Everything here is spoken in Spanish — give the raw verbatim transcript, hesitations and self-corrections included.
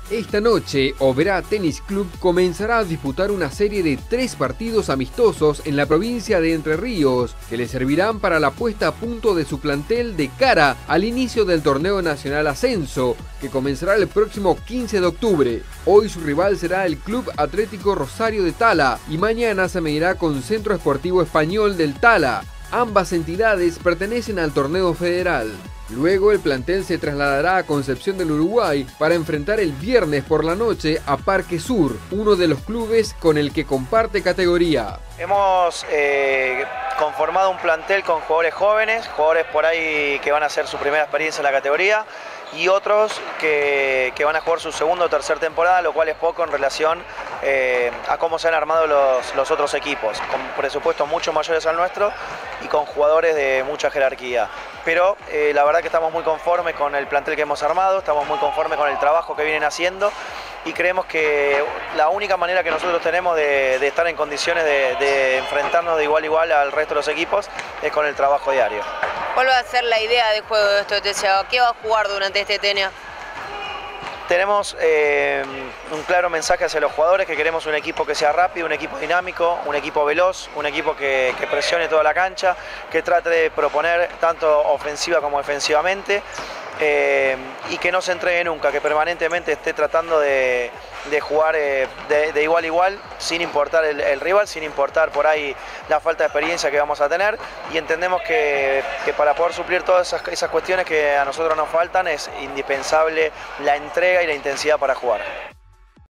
Esta noche, Oberá Tenis Club comenzará a disputar una serie de tres partidos amistosos en la provincia de Entre Ríos, que le servirán para la puesta a punto de su plantel de cara al inicio del Torneo Nacional Ascenso, que comenzará el próximo quince de octubre. Hoy su rival será el Club Atlético Rosario de Tala y mañana se medirá con Centro Esportivo Español del Tala. Ambas entidades pertenecen al torneo federal. Luego el plantel se trasladará a Concepción del Uruguay para enfrentar el viernes por la noche a Parque Sur, uno de los clubes con el que comparte categoría. Hemos eh, conformado un plantel con jugadores jóvenes, jugadores por ahí que van a hacer su primera experiencia en la categoría y otros que, que van a jugar su segunda o tercera temporada, lo cual es poco en relación eh, a cómo se han armado los, los otros equipos, con presupuestos mucho mayores al nuestro y con jugadores de mucha jerarquía. Pero eh, la verdad que estamos muy conformes con el plantel que hemos armado, estamos muy conformes con el trabajo que vienen haciendo y creemos que la única manera que nosotros tenemos de, de estar en condiciones de, de enfrentarnos de igual a igual al resto de los equipos es con el trabajo diario. ¿Cuál va a ser la idea de juego de esto de T C A? ¿Qué va a jugar durante este T N A? Tenemos eh, un claro mensaje hacia los jugadores, que queremos un equipo que sea rápido, un equipo dinámico, un equipo veloz, un equipo que, que presione toda la cancha, que trate de proponer tanto ofensiva como defensivamente eh, y que no se entregue nunca, que permanentemente esté tratando de, de jugar eh, de, de igual a igual, sin importar el, el rival, sin importar por ahí la falta de experiencia que vamos a tener, y entendemos que, que para poder suplir todas esas, esas cuestiones que a nosotros nos faltan es indispensable la entrega y la intensidad para jugar.